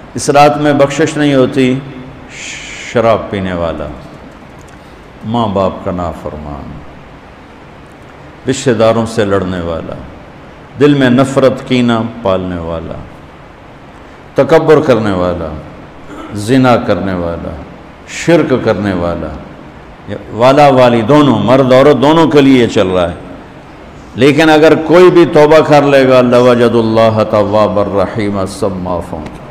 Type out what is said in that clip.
इस रात में बख्शिश नहीं होती शराब पीने वाला, माँ बाप का नाफरमान, रिश्तेदारों से लड़ने वाला, दिल में नफ़रत कीना पालने वाला, तकब्बुर करने वाला, ज़िना करने वाला, शिर्क करने वाला, वाला वाली दोनों, मर्द औरत दोनों के लिए चल रहा है। लेकिन अगर कोई भी तौबा कर लेगा, लवजदुल्लाह तव्वाबर रहीम, सब माफ़ होंगे।